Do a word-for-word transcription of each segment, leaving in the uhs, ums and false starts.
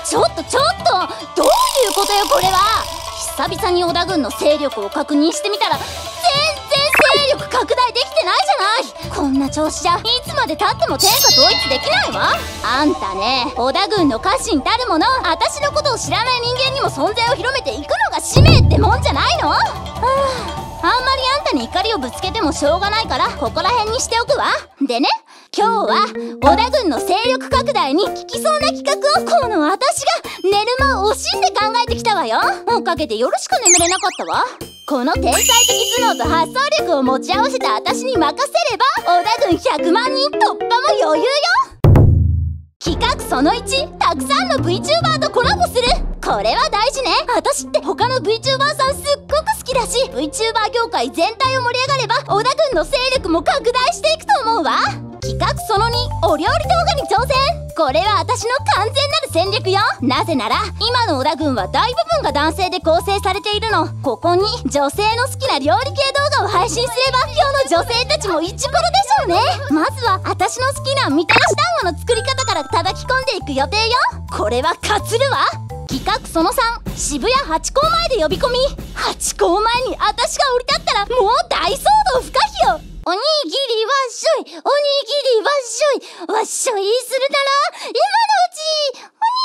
ちょっとちょっと、どういうことよこれは。久々に織田軍の勢力を確認してみたら全然勢力拡大できてないじゃない。こんな調子じゃいつまでたっても天下統一できないわ。あんたね、織田軍の家臣たるもの、私のことを知らない人間にも存在を広めていくのが使命ってもんじゃないの。はあ、あんまりあんたに怒りをぶつけてもしょうがないからここら辺にしておくわ。でね、今日は織田軍の勢力拡大に効きそうな企画をこの私が寝る間を惜しんで考えてきたわよ。おかげで夜しか眠れなかったわ。この天才的頭脳と発想力を持ち合わせた私に任せれば織田軍ひゃくまんにん突破も余裕よ。企画そのいち、たくさんの VTuber とコラボする。これは大事ね。私って他の VTuber さんすっごく好きだし、 VTuber 業界全体を盛り上がれば織田軍の勢力も拡大していくと思うわ。企画そのに、お料理動画に挑戦。これは私の完全なる戦略よ。なぜなら今の織田軍は大部分が男性で構成されているの。ここに女性の好きな料理系動画を配信すれば世の女性たちもイチコロでしょうね。まずは私の好きなみたらし団子の作り方から叩き込んでいく予定よ。これはかつるわ。企画そのさん、渋谷ハチ公前で呼び込み。ハチ公前に私が降り立ったらもう大騒動不可避よ。おにぎりわっしょい、おにぎりわっしょい、わっしょいするなら今のうち。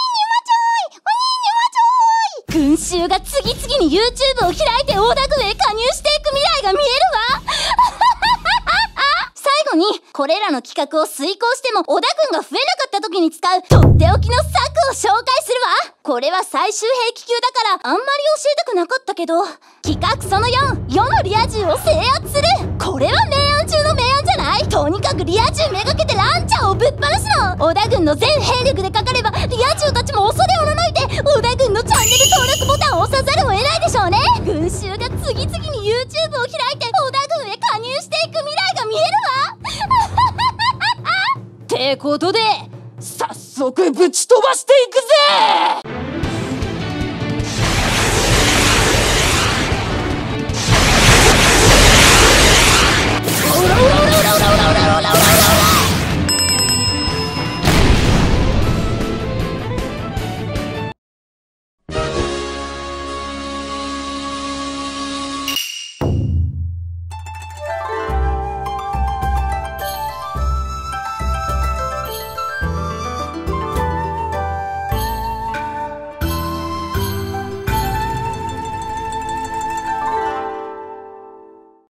おにぎりわちょい、おにぎりわちょい。群衆が次々に YouTube を開いて織田軍へ加入していく未来が見えるわ。最後にこれらの企画を遂行しても織田軍が増えなかった時に使うとっておきの策を紹介するわ。これは最終兵器級だからあんまり教えたくなかったけど、企画そのよん、世のリア充を制圧する。これは明暗中の明暗じゃない。とにかくリア充めがけてランチャーをぶっ放すの。織田軍の全兵力でかかればリア充たちも恐れおののいて織田軍のチャンネル登録ボタンを押さざるを得ないでしょうね。群衆が次々に YouTube を開いて織田軍へ加入していく未来が見えるわ。 ってことで早速ぶち飛ばしていくぜ。